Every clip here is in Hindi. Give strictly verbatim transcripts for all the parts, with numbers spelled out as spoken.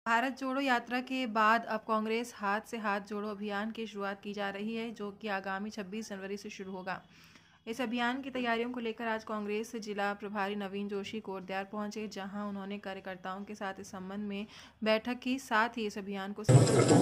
भारत जोड़ो यात्रा के बाद अब कांग्रेस हाथ से हाथ जोड़ो अभियान की शुरुआत की जा रही है, जो कि आगामी छब्बीस जनवरी से शुरू होगा। इस अभियान की तैयारियों को लेकर आज कांग्रेस जिला प्रभारी नवीन जोशी कोटद्वार पहुंचे, जहां उन्होंने कार्यकर्ताओं के साथ इस संबंध में बैठक की। साथ ही इस अभियान को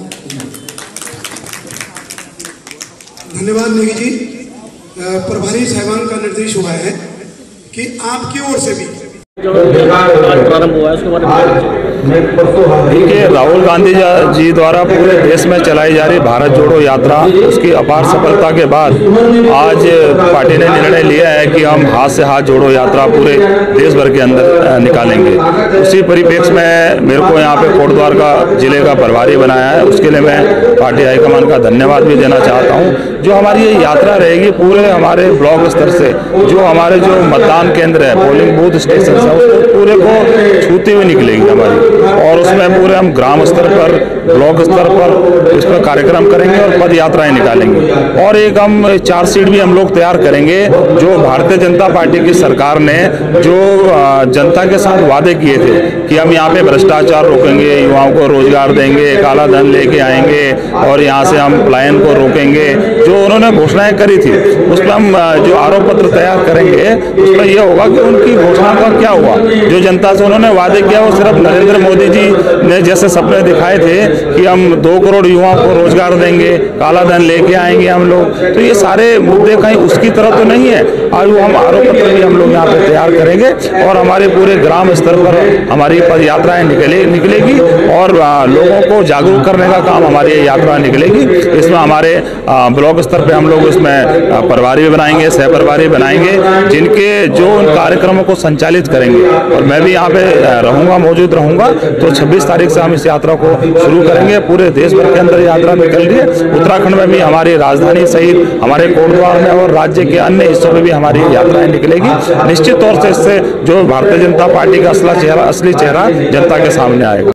धन्यवाद नेगी जी। प्रभारी साहिबान का निर्देश हुआ है कि आपकी ओर से भी प्रारंभ हुआ है, उसके बारे में देखिए, राहुल गांधी जी द्वारा पूरे देश में चलाई जा रही भारत जोड़ो यात्रा, उसकी अपार सफलता के बाद आज पार्टी ने निर्णय लिया है कि हम हाथ से हाथ जोड़ो यात्रा पूरे देश भर के अंदर निकालेंगे। उसी परिप्रेक्ष्य में मेरे को यहाँ पे कोटद्वार का जिले का प्रभारी बनाया है, उसके लिए मैं पार्टी हाईकमान का धन्यवाद भी देना चाहता हूँ। जो हमारी ये यात्रा रहेगी पूरे हमारे ब्लॉक स्तर से, जो हमारे जो मतदान केंद्र है, पोलिंग बूथ स्टेशन है, उसको पूरे को छूते हुए निकलेगी हमारी, और उसमें पूरे हम ग्राम स्तर पर, ब्लॉक स्तर पर इस पर कार्यक्रम करेंगे और पद यात्राएं निकालेंगे। और एक हम चार्ज शीट भी हम लोग तैयार करेंगे, जो भारतीय जनता पार्टी की सरकार ने जो जनता के साथ वादे किए थे कि हम यहाँ पे भ्रष्टाचार रोकेंगे, युवाओं को रोजगार देंगे, काला धन लेके आएंगे और यहाँ से हम पलायन को रोकेंगे, जो उन्होंने घोषणाएं करी थी, उस पर हम जो आरोप पत्र तैयार करेंगे, उसमें यह होगा कि उनकी घोषणा का क्या हुआ। जो जनता से उन्होंने वादे किया वो सिर्फ नरेंद्र मोदी जी ने जैसे सपने दिखाए थे कि हम दो करोड़ युवाओं को रोजगार देंगे, काला धन लेके आएंगे हम लोग, तो ये सारे मुद्दे कहीं उसकी तरह तो नहीं है। आज वो हम आरोप पत्र भी हम लोग यहाँ पे तैयार करेंगे और हमारे पूरे ग्राम स्तर पर हमारी पद यात्राएं निकले निकलेगी और लोगों को जागरूक करने का काम हमारी यात्रा निकलेगी। इसमें हमारे ब्लॉक स्तर पे हम लोग इसमें प्रभारी भी बनाएंगे, सह प्रभारी बनाएंगे, जिनके जो उन कार्यक्रमों को संचालित करेंगे, और मैं भी यहाँ पे रहूंगा, मौजूद रहूंगा। तो छब्बीस तारीख से हम इस यात्रा को शुरू करेंगे। पूरे देश भर के अंदर यात्रा निकल रही है। उत्तराखंड में भी हमारी राजधानी सहित हमारे कोटद्वार में और राज्य के अन्य हिस्सों में भी हमारी यात्राएं निकलेगी। निश्चित तौर से इससे जो भारतीय जनता पार्टी का असला चेहरा असली चेहरा जनता के सामने आएगा।